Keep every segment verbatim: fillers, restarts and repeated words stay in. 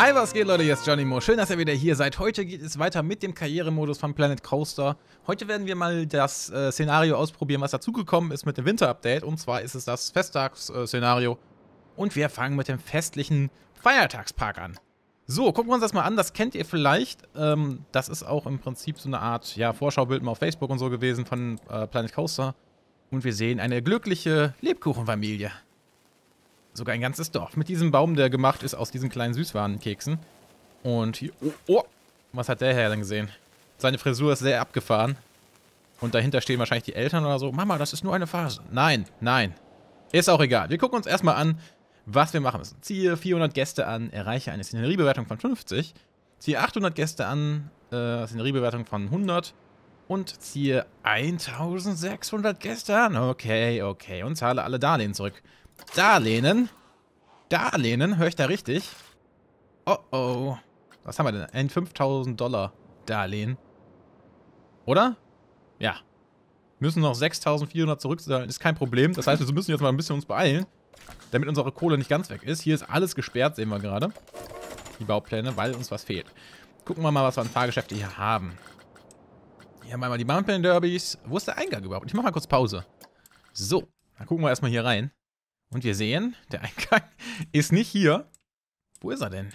Hi, was geht, Leute? Hier ist Johnny Mo. Schön, dass ihr wieder hier seid. Heute geht es weiter mit dem Karrieremodus von Planet Coaster. Heute werden wir mal das äh, Szenario ausprobieren, was dazugekommen ist mit dem Winter-Update. Und zwar ist es das Festtagsszenario. Und wir fangen mit dem festlichen Feiertagspark an. So, gucken wir uns das mal an. Das kennt ihr vielleicht. Ähm, das ist auch im Prinzip so eine Art ja, Vorschaubild mal auf Facebook und so gewesen von äh, Planet Coaster. Und wir sehen eine glückliche Lebkuchenfamilie. Sogar ein ganzes Dorf. Mit diesem Baum, der gemacht ist aus diesen kleinen Süßwarenkeksen. Und hier... Oh, oh, was hat der Herr denn gesehen? Seine Frisur ist sehr abgefahren. Und dahinter stehen wahrscheinlich die Eltern oder so. Mama, das ist nur eine Phase. Nein, nein. Ist auch egal. Wir gucken uns erstmal an, was wir machen müssen. Ziehe vierhundert Gäste an, erreiche eine Szeneriebewertung von fünfzig. Ziehe achthundert Gäste an, äh, Szeneriebewertung von hundert. Und ziehe eintausendsechshundert Gäste an. Okay, okay. Und zahle alle Darlehen zurück. Darlehen? Darlehen? Höre ich da richtig? Oh oh. Was haben wir denn? Ein fünftausend Dollar Darlehen. Oder? Ja. Müssen noch sechstausendvierhundert zurückzahlen. Ist kein Problem. Das heißt, wir müssen jetzt mal ein bisschen uns beeilen, damit unsere Kohle nicht ganz weg ist. Hier ist alles gesperrt, sehen wir gerade. Die Baupläne, weil uns was fehlt. Gucken wir mal, was wir an Fahrgeschäfte hier haben. Hier haben wir einmal die Mountain Derbys. Wo ist der Eingang überhaupt? Ich mache mal kurz Pause. So, dann gucken wir erstmal hier rein. Und wir sehen, der Eingang ist nicht hier. Wo ist er denn?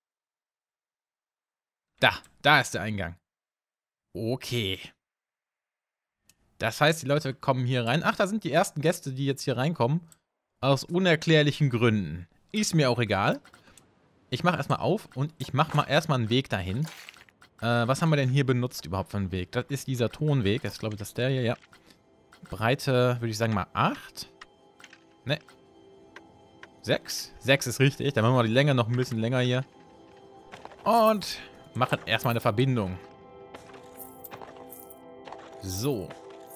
Da, da ist der Eingang. Okay. Das heißt, die Leute kommen hier rein. Ach, da sind die ersten Gäste, die jetzt hier reinkommen. Aus unerklärlichen Gründen. Ist mir auch egal. Ich mache erstmal auf und ich mache mal erstmal einen Weg dahin. Äh, was haben wir denn hier benutzt überhaupt für einen Weg? Das ist dieser Tonweg. Das glaube ich, das ist der hier, ja. Breite, würde ich sagen mal acht. Ne. sechs. sechs ist richtig. Dann machen wir die Länge noch ein bisschen länger hier. Und machen erstmal eine Verbindung. So.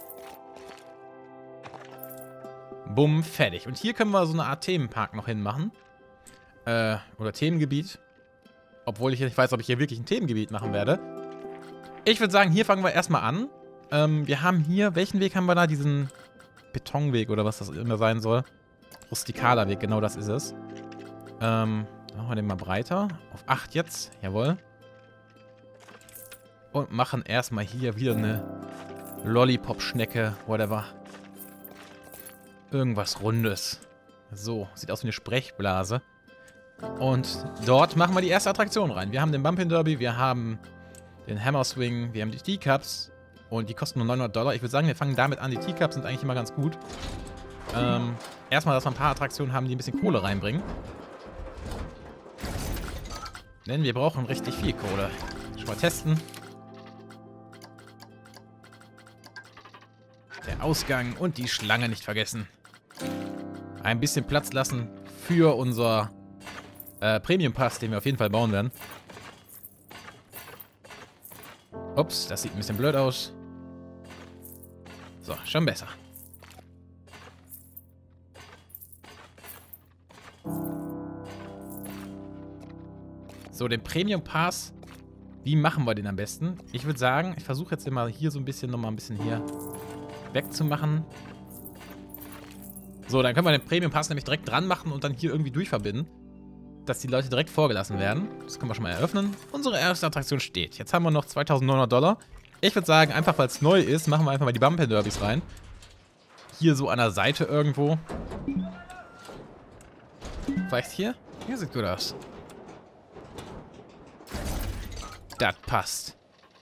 Bumm, fertig. Und hier können wir so eine Art Themenpark noch hinmachen. Äh, oder Themengebiet. Obwohl ich nicht weiß, ob ich hier wirklich ein Themengebiet machen werde. Ich würde sagen, hier fangen wir erstmal an. Ähm, wir haben hier, welchen Weg haben wir da? Diesen Betonweg oder was das immer sein soll. Rustikaler Weg, genau das ist es. Ähm, machen wir den mal breiter. Auf acht jetzt, jawohl. Und machen erstmal hier wieder eine Lollipop-Schnecke, whatever. Irgendwas Rundes. So, sieht aus wie eine Sprechblase. Und dort machen wir die erste Attraktion rein. Wir haben den Bumpin' Derby, wir haben den Hammer Swing, wir haben die Teacups. Und die kosten nur neunhundert Dollar. Ich würde sagen, wir fangen damit an. Die Teacups sind eigentlich immer ganz gut. Ähm, erstmal, dass wir ein paar Attraktionen haben, die ein bisschen Kohle reinbringen. Denn wir brauchen richtig viel Kohle. Schon mal testen. Der Ausgang und die Schlange nicht vergessen. Ein bisschen Platz lassen für unser äh, Premium Pass, den wir auf jeden Fall bauen werden. Ups, das sieht ein bisschen blöd aus. So, schon besser. So, den Premium Pass. Wie machen wir den am besten? Ich würde sagen, ich versuche jetzt immer hier so ein bisschen nochmal ein bisschen hier wegzumachen. So, dann können wir den Premium Pass nämlich direkt dran machen und dann hier irgendwie durchverbinden, dass die Leute direkt vorgelassen werden. Das können wir schon mal eröffnen. Unsere erste Attraktion steht. Jetzt haben wir noch zweitausendneunhundert Dollar. Ich würde sagen, einfach weil es neu ist, machen wir einfach mal die Bumpin' Derbys rein. Hier so an der Seite irgendwo. Vielleicht hier? Hier sieht gut aus. Das passt.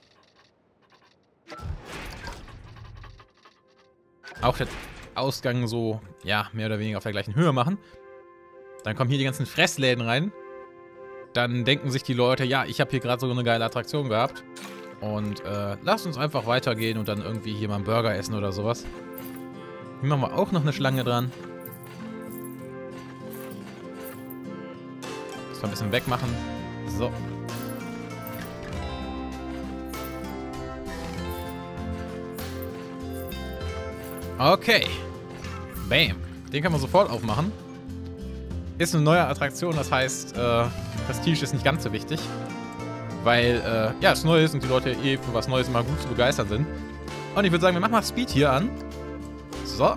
Auch den Ausgang so, ja, mehr oder weniger auf der gleichen Höhe machen. Dann kommen hier die ganzen Fressläden rein. Dann denken sich die Leute, ja, ich habe hier gerade so eine geile Attraktion gehabt. Und äh, lasst uns einfach weitergehen und dann irgendwie hier mal einen Burger essen oder sowas. Hier machen wir auch noch eine Schlange dran. Das ein bisschen wegmachen. So. Okay. Bam. Den kann man sofort aufmachen. Ist eine neue Attraktion, das heißt, äh, Prestige ist nicht ganz so wichtig. Weil, äh, ja, es neu ist und die Leute eh für was Neues immer gut zu begeistern sind. Und ich würde sagen, wir machen mal Speed hier an. So.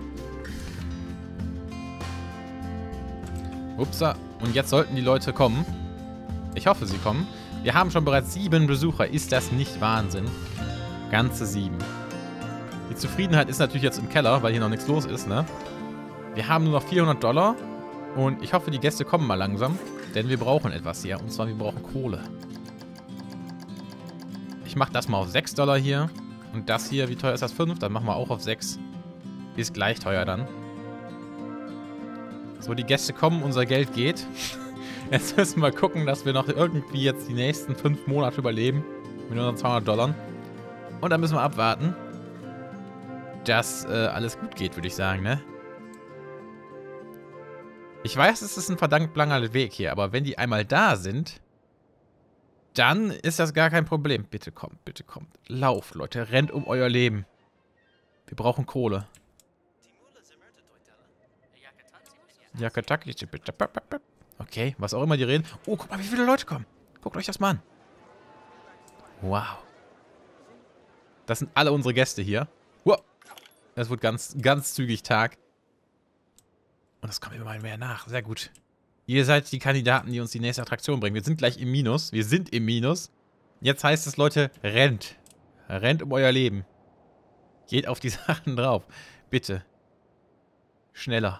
Upsa. Und jetzt sollten die Leute kommen. Ich hoffe, sie kommen. Wir haben schon bereits sieben Besucher. Ist das nicht Wahnsinn? Ganze sieben. Die Zufriedenheit ist natürlich jetzt im Keller, weil hier noch nichts los ist, ne? Wir haben nur noch vierhundert Dollar. Und ich hoffe, die Gäste kommen mal langsam. Denn wir brauchen etwas hier. Und zwar, wir brauchen Kohle. Ich mache das mal auf sechs Dollar hier. Und das hier, wie teuer ist das? fünf? Dann machen wir auch auf sechs. Ist gleich teuer dann. So, die Gäste kommen, unser Geld geht. Jetzt müssen wir gucken, dass wir noch irgendwie jetzt die nächsten fünf Monate überleben. Mit unseren zweihundert Dollar. Und dann müssen wir abwarten, dass äh, alles gut geht, würde ich sagen, ne? Ich weiß, es ist ein verdammt langer Weg hier, aber wenn die einmal da sind, dann ist das gar kein Problem. Bitte kommt, bitte kommt. Lauft, Leute, rennt um euer Leben. Wir brauchen Kohle. Okay, was auch immer die reden. Oh, guck mal, wie viele Leute kommen. Guckt euch das mal an. Wow. Das sind alle unsere Gäste hier. Wow. Es wird ganz, ganz zügig Tag. Und das kommt immer mehr nach. Sehr gut. Ihr seid die Kandidaten, die uns die nächste Attraktion bringen. Wir sind gleich im Minus. Wir sind im Minus. Jetzt heißt es, Leute, rennt. Rennt um euer Leben. Geht auf die Sachen drauf. Bitte. Schneller.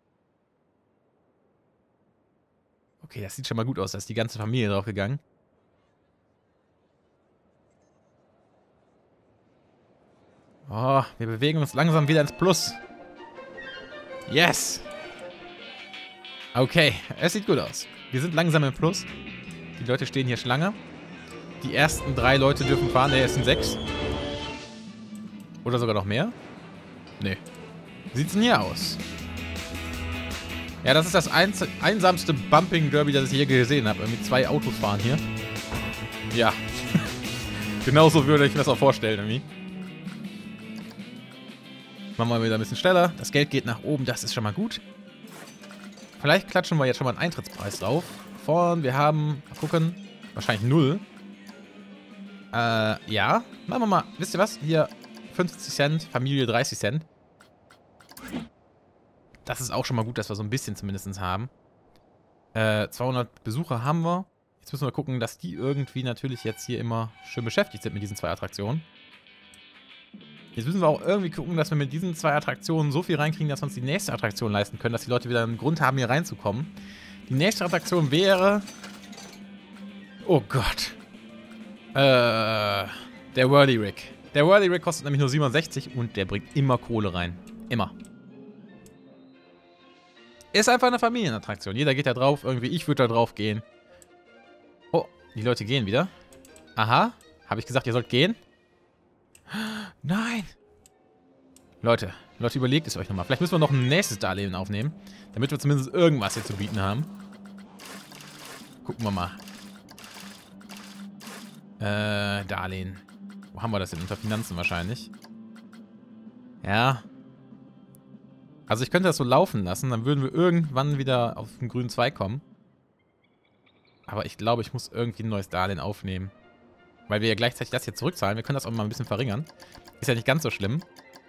Okay, das sieht schon mal gut aus. Da ist die ganze Familie drauf gegangen. Oh, wir bewegen uns langsam wieder ins Plus. Yes! Okay, es sieht gut aus. Wir sind langsam im Plus. Die Leute stehen hier Schlange. Die ersten drei Leute dürfen fahren. Ne, es sind sechs. Oder sogar noch mehr? Nee. Wie sieht's denn hier aus? Ja, das ist das eins einsamste Bumping-Derby, das ich je gesehen habe. Irgendwie zwei Autos fahren hier. Ja. Genauso würde ich mir das auch vorstellen, irgendwie. Machen wir wieder ein bisschen schneller. Das Geld geht nach oben, das ist schon mal gut. Vielleicht klatschen wir jetzt schon mal einen Eintrittspreis drauf. Von, wir haben, mal gucken, wahrscheinlich null. Äh, ja. Machen wir mal, wisst ihr was? Hier fünfzig Cent, Familie dreißig Cent. Das ist auch schon mal gut, dass wir so ein bisschen zumindest haben. Äh, zweihundert Besucher haben wir. Jetzt müssen wir gucken, dass die irgendwie natürlich jetzt hier immer schön beschäftigt sind mit diesen zwei Attraktionen. Jetzt müssen wir auch irgendwie gucken, dass wir mit diesen zwei Attraktionen so viel reinkriegen, dass wir uns die nächste Attraktion leisten können, dass die Leute wieder einen Grund haben, hier reinzukommen. Die nächste Attraktion wäre... Oh Gott. Äh, der Whirly Rig. Der Whirly Rig kostet nämlich nur siebenundsechzig und der bringt immer Kohle rein. Immer. Ist einfach eine Familienattraktion. Jeder geht da drauf. Irgendwie, ich würde da drauf gehen. Oh, die Leute gehen wieder. Aha. Habe ich gesagt, ihr sollt gehen? Nein. Leute, Leute, überlegt es euch nochmal. Vielleicht müssen wir noch ein nächstes Darlehen aufnehmen. Damit wir zumindest irgendwas hier zu bieten haben. Gucken wir mal. Äh, Darlehen. Wo haben wir das denn? Unter Finanzen wahrscheinlich. Ja. Also ich könnte das so laufen lassen, dann würden wir irgendwann wieder auf den grünen Zweig kommen. Aber ich glaube, ich muss irgendwie ein neues Darlehen aufnehmen. Weil wir ja gleichzeitig das hier zurückzahlen. Wir können das auch mal ein bisschen verringern. Ist ja nicht ganz so schlimm.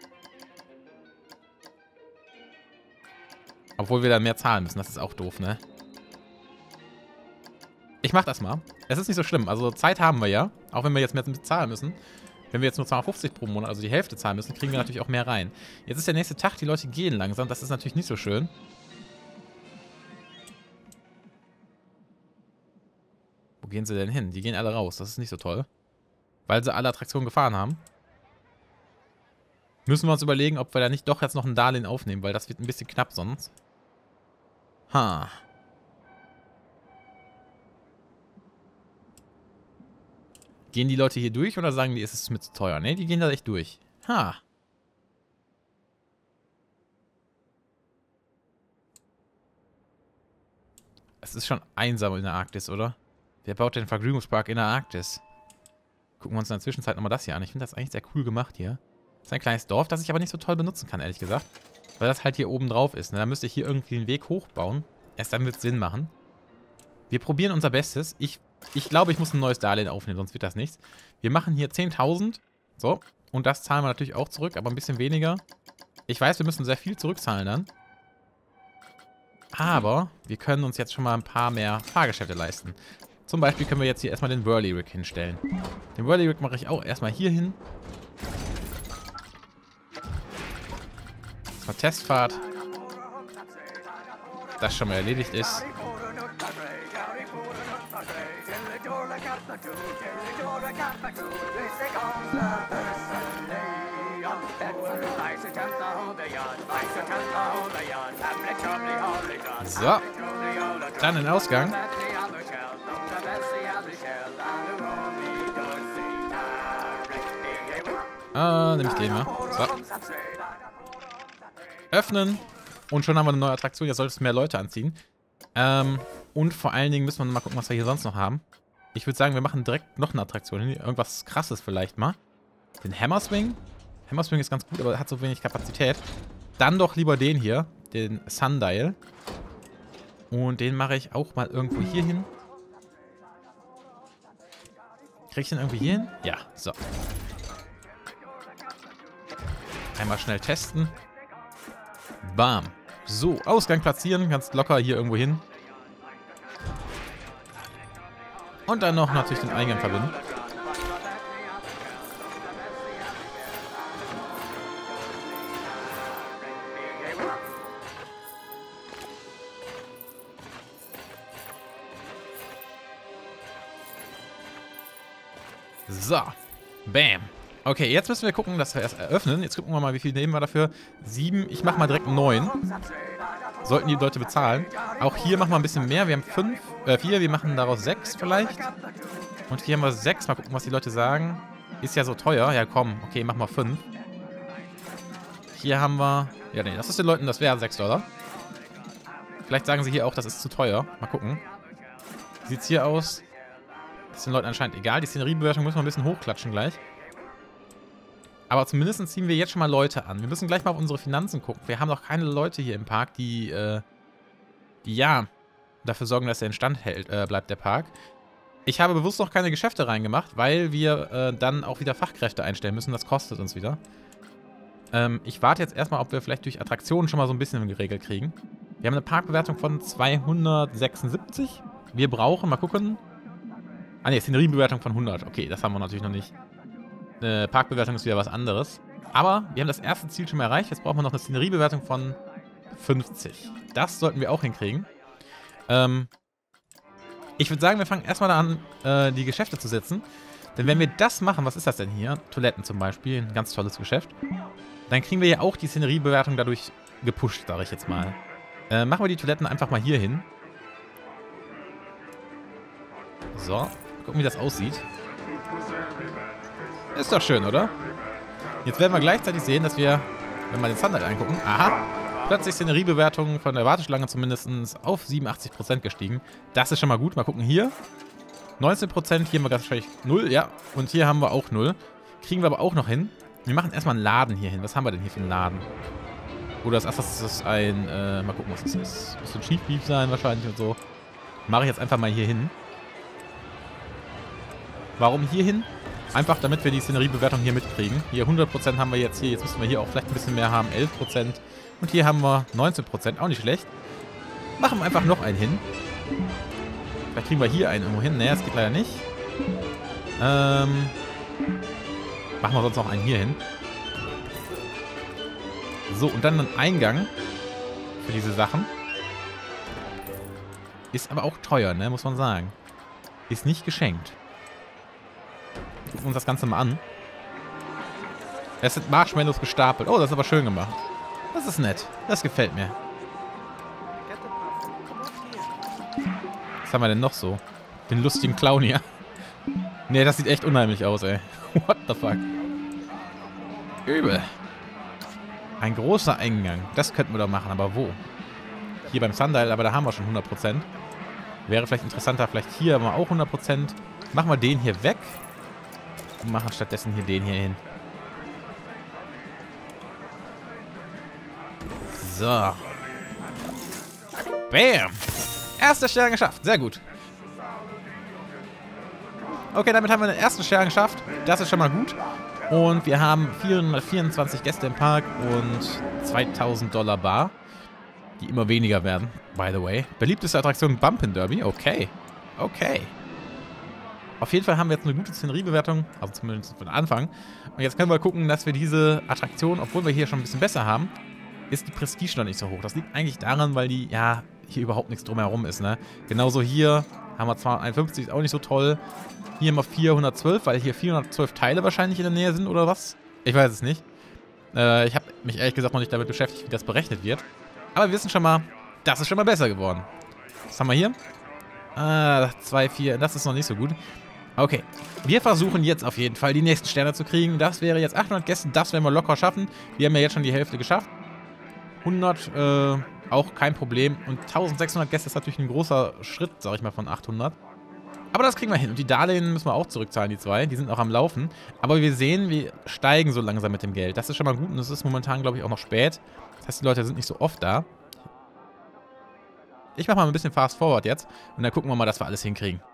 Obwohl wir dann mehr zahlen müssen. Das ist auch doof, ne? Ich mach das mal. Es ist nicht so schlimm. Also Zeit haben wir ja. Auch wenn wir jetzt mehr zahlen müssen. Wenn wir jetzt nur zweihundertfünfzig pro Monat, also die Hälfte zahlen müssen, kriegen wir natürlich auch mehr rein. Jetzt ist der nächste Tag, die Leute gehen langsam. Das ist natürlich nicht so schön. Wo gehen sie denn hin? Die gehen alle raus. Das ist nicht so toll. Weil sie alle Attraktionen gefahren haben. Müssen wir uns überlegen, ob wir da nicht doch jetzt noch ein Darlehen aufnehmen, weil das wird ein bisschen knapp sonst. Ha. Gehen die Leute hier durch oder sagen die, ist es mir zu teuer? Ne, die gehen da echt durch. Ha. Es ist schon einsam in der Arktis, oder? Wer baut den Vergnügungspark in der Arktis? Gucken wir uns in der Zwischenzeit nochmal das hier an. Ich finde das eigentlich sehr cool gemacht hier. Das ist ein kleines Dorf, das ich aber nicht so toll benutzen kann, ehrlich gesagt. Weil das halt hier oben drauf ist. Ne? Da müsste ich hier irgendwie einen Weg hochbauen. Erst dann wird es Sinn machen. Wir probieren unser Bestes. Ich, ich glaube, ich muss ein neues Darlehen aufnehmen, sonst wird das nichts. Wir machen hier zehntausend. So. Und das zahlen wir natürlich auch zurück, aber ein bisschen weniger. Ich weiß, wir müssen sehr viel zurückzahlen dann. Aber wir können uns jetzt schon mal ein paar mehr Fahrgeschäfte leisten. Zum Beispiel können wir jetzt hier erstmal den Whirly-Rig hinstellen. Den Whirly-Rig mache ich auch erstmal hier hin. Das war Testfahrt. Das schon mal erledigt ist. So. Dann den Ausgang. Ah, nehme ich den mal. So. Öffnen. Und schon haben wir eine neue Attraktion. Jetzt sollte es mehr Leute anziehen. Ähm, und vor allen Dingen müssen wir mal gucken, was wir hier sonst noch haben. Ich würde sagen, wir machen direkt noch eine Attraktion hin. Irgendwas Krasses vielleicht mal. Den Hammer Swing. Hammer Swing ist ganz gut, aber hat so wenig Kapazität. Dann doch lieber den hier. Den Sundial. Und den mache ich auch mal irgendwo hier hin. Kriege ich den irgendwie hier hin? Ja, so. Einmal schnell testen. Bam. So, Ausgang platzieren. Ganz locker hier irgendwo hin. Und dann noch natürlich den Eingang verbinden. So. Bam. Okay, jetzt müssen wir gucken, dass wir erst eröffnen. Jetzt gucken wir mal, wie viel nehmen wir dafür. Sieben. Ich mache mal direkt neun. Sollten die Leute bezahlen. Auch hier machen wir ein bisschen mehr. Wir haben fünf, äh, vier. Wir machen daraus sechs vielleicht. Und hier haben wir sechs. Mal gucken, was die Leute sagen. Ist ja so teuer. Ja, komm. Okay, machen wir fünf. Hier haben wir... Ja, nee, das ist den Leuten, das wäre sechs Dollar. Vielleicht sagen sie hier auch, das ist zu teuer. Mal gucken. Wie sieht's hier aus? Das ist den Leuten anscheinend egal. Die Szeneriebewertung müssen wir ein bisschen hochklatschen gleich. Aber zumindest ziehen wir jetzt schon mal Leute an. Wir müssen gleich mal auf unsere Finanzen gucken. Wir haben noch keine Leute hier im Park, die, äh, die ja, dafür sorgen, dass er in Stand hält, äh, bleibt, der Park. Ich habe bewusst noch keine Geschäfte reingemacht, weil wir äh, dann auch wieder Fachkräfte einstellen müssen. Das kostet uns wieder. Ähm, ich warte jetzt erstmal, ob wir vielleicht durch Attraktionen schon mal so ein bisschen geregelt kriegen. Wir haben eine Parkbewertung von zweihundertsechsundsiebzig. Wir brauchen, mal gucken. Ah ne, Szeneriebewertung von hundert. Okay, das haben wir natürlich noch nicht. Eine Parkbewertung ist wieder was anderes. Aber wir haben das erste Ziel schon mal erreicht. Jetzt brauchen wir noch eine Szeneriebewertung von fünfzig. Das sollten wir auch hinkriegen. Ähm, ich würde sagen, wir fangen erstmal an, äh, die Geschäfte zu setzen. Denn wenn wir das machen, was ist das denn hier? Toiletten zum Beispiel, ein ganz tolles Geschäft. Dann kriegen wir ja auch die Szeneriebewertung dadurch gepusht, sage ich jetzt mal. Äh, machen wir die Toiletten einfach mal hier hin. So, gucken, wie das aussieht. Ist doch schön, oder? Jetzt werden wir gleichzeitig sehen, dass wir, wenn wir den Sundial angucken, aha, plötzlich sind die Szeneriebewertungen von der Warteschlange zumindest auf siebenundachtzig Prozent gestiegen. Das ist schon mal gut. Mal gucken hier. neunzehn Prozent, hier haben wir ganz wahrscheinlich null, ja. Und hier haben wir auch null. Kriegen wir aber auch noch hin. Wir machen erstmal einen Laden hier hin. Was haben wir denn hier für einen Laden? Oder das ist das ein, äh, mal gucken, was das ist. Muss ein Chief Beef sein wahrscheinlich und so. Mache ich jetzt einfach mal hier hin. Warum hier hin? Einfach, damit wir die Szeneriebewertung hier mitkriegen. Hier hundert Prozent haben wir jetzt hier. Jetzt müssen wir hier auch vielleicht ein bisschen mehr haben. elf Prozent. Und hier haben wir neunzehn Prozent. Auch nicht schlecht. Machen wir einfach noch einen hin. Vielleicht kriegen wir hier einen irgendwo hin. Naja, das geht leider nicht. Ähm... Machen wir sonst noch einen hier hin. So, und dann einen Eingang für diese Sachen. Ist aber auch teuer, ne? Muss man sagen. Ist nicht geschenkt. Gucken wir uns das Ganze mal an. Es sind Marshmallows gestapelt. Oh, das ist aber schön gemacht. Das ist nett. Das gefällt mir. Was haben wir denn noch so? Den lustigen Clown hier. Ne, das sieht echt unheimlich aus, ey. What the fuck? Übel. Ein großer Eingang. Das könnten wir doch machen, aber wo? Hier beim Sundial, aber da haben wir schon hundert Prozent. Wäre vielleicht interessanter, vielleicht hier haben wir auch hundert Prozent. Machen wir den hier weg. Und machen stattdessen hier den hier hin. So. Bam. Erster Stern geschafft. Sehr gut. Okay, damit haben wir den ersten Stern geschafft. Das ist schon mal gut. Und wir haben vierhundertvierundzwanzig Gäste im Park und zweitausend Dollar bar. Die immer weniger werden, by the way. Beliebteste Attraktion Bumpin' Derby. Okay. Okay. Auf jeden Fall haben wir jetzt eine gute Szeneriebewertung, also zumindest von Anfang. Und jetzt können wir gucken, dass wir diese Attraktion, obwohl wir hier schon ein bisschen besser haben, ist die Prestige noch nicht so hoch. Das liegt eigentlich daran, weil die, ja, hier überhaupt nichts drumherum ist, ne? Genauso hier haben wir zweihunderteinundfünfzig, ist auch nicht so toll. Hier haben wir vierhundertzwölf, weil hier vierhundertzwölf Teile wahrscheinlich in der Nähe sind oder was? Ich weiß es nicht. Äh, ich habe mich ehrlich gesagt noch nicht damit beschäftigt, wie das berechnet wird. Aber wir wissen schon mal, das ist schon mal besser geworden. Was haben wir hier? Ah, zwei, vier, das ist noch nicht so gut. Okay, wir versuchen jetzt auf jeden Fall die nächsten Sterne zu kriegen. Das wäre jetzt achthundert Gäste, das werden wir locker schaffen. Wir haben ja jetzt schon die Hälfte geschafft. hundert, äh, auch kein Problem. Und eintausendsechshundert Gäste ist natürlich ein großer Schritt, sag ich mal, von achthundert. Aber das kriegen wir hin. Und die Darlehen müssen wir auch zurückzahlen, die zwei. Die sind auch am Laufen. Aber wir sehen, wir steigen so langsam mit dem Geld. Das ist schon mal gut und es ist momentan, glaube ich, auch noch spät. Das heißt, die Leute sind nicht so oft da. Ich mache mal ein bisschen Fast Forward jetzt und dann gucken wir mal, dass wir alles hinkriegen.